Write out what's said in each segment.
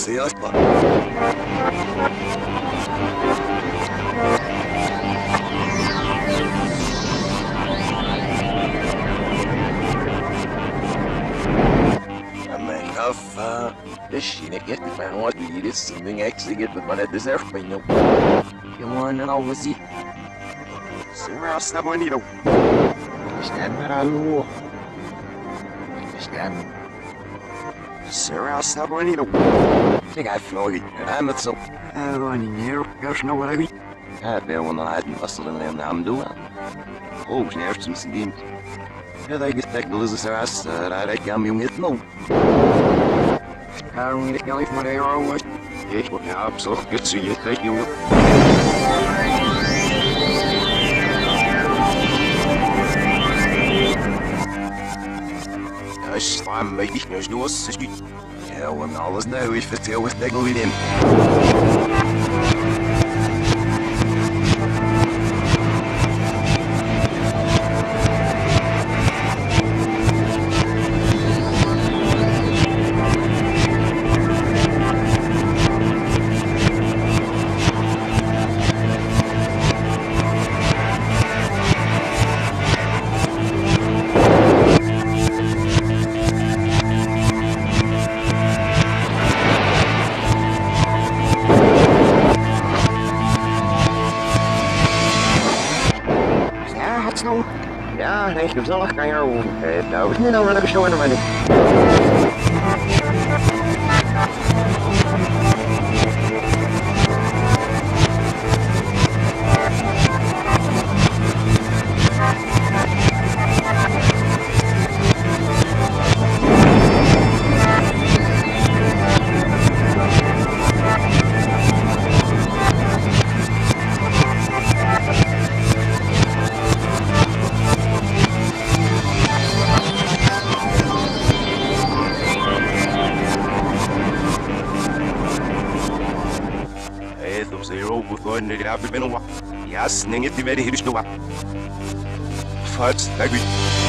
سياسة أما كفا الشينك يتفعن وطبيل السنين أكسيجت بمعنى دزرف بينو يوان أنا وزي سمع السبوني لو مش تعمل على مش تعمل سمع السبوني لو تقعد فلوري أنا تصو أغاني نيرو قرش نوري هذا وانا عاد أصلا لأن عمدوها هو مش نعرف مسجين هذا يقتك بلز سراس رأيك عم يوم يتنو كارون يتكلف مريرا وش ايش وكا بصوخ قدسي يتكيو اش طعم ميديك نجدو السجي يا وانا عوزنا ويش فتيا وستاقو بينين Ja, nee, gezellig kan je ook. Nou, is niet nou lekker zo in de wedding. Zero before the I've been a while. Yes, Ning it, the very history. First, agree.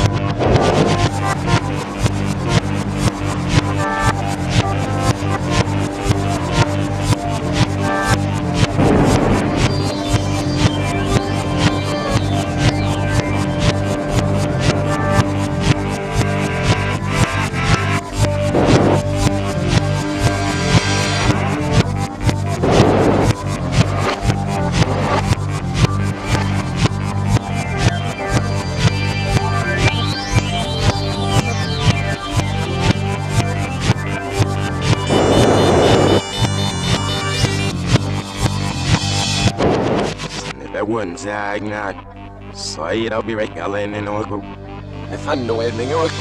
One side not. So I'll be right now in Oracle. If I know anything, Oracle.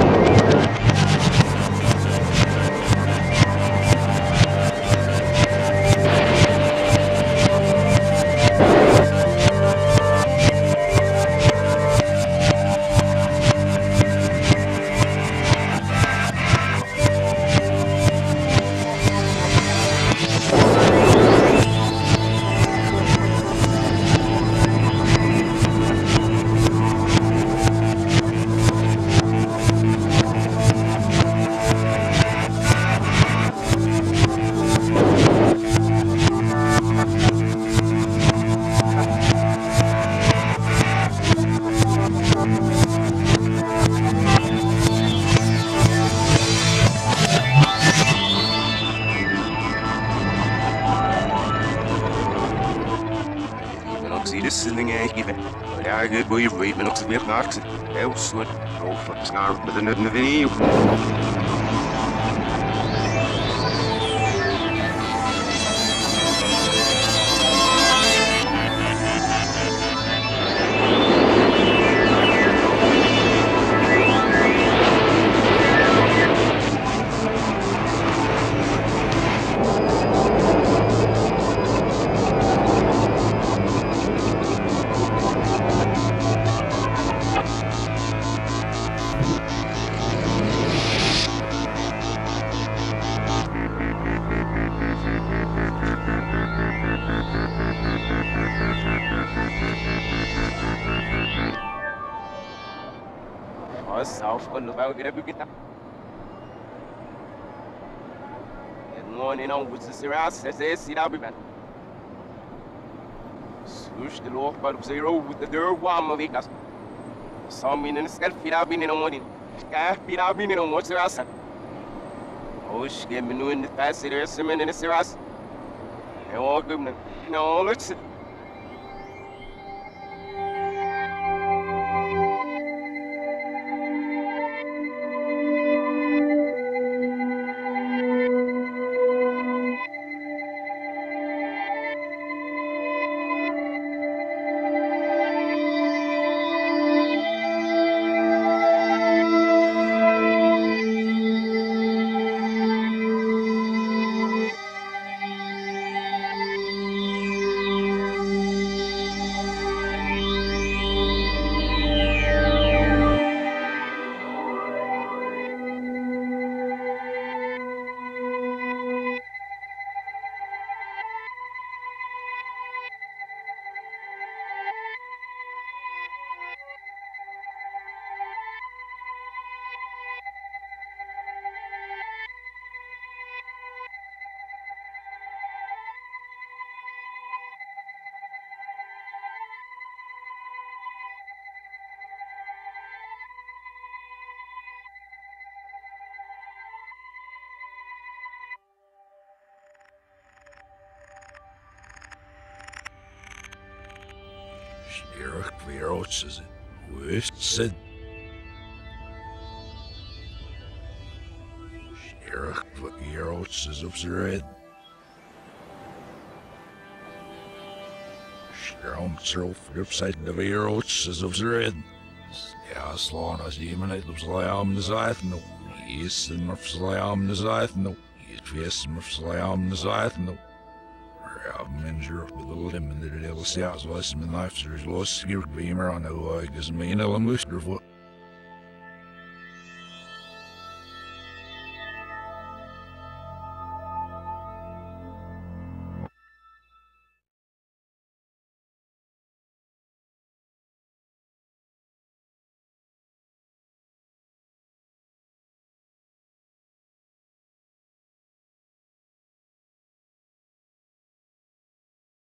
This is the game even. Ja, ik wil je weten nog weer naast. Heel soort over schaar met een video. Was auf und über wieder beginnt. one and on with the Siras, as they see that man. Swoosh the low part of zero with the dirt warm of Vegas. Some in the scalp feet I've been in a morning. Calf feet I've been in on what's the rasa. Oh, she gave me new in the fast city, cement in the Siras. And all good, no, let's sit. Eric Verots is West said. Eric Verots is observed. Strong self upside the Verots is observed. Ja, slaan as iemand uit op slaam de zaad no. Is en op slaam de zaad no. Het wees op slaam de zaad no. Manager with the limb and the little stars was my life, there's lost here, beamer on the wag as main element of what.